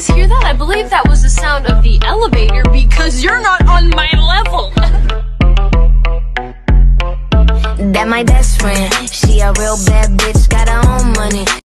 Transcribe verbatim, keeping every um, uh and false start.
guys hear that? I believe that was the sound of the elevator because you're not on my level. That my best friend, she a real bad bitch, got her own money.